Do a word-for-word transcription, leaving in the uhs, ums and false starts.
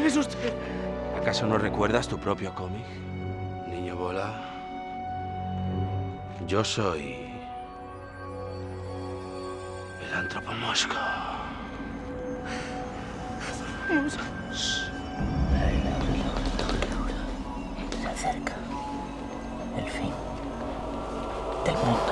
es usted? ¿Acaso no recuerdas tu propio cómic, niño bola? Yo soy... el antropomosco. Vamos. Se acerca el fin del mundo.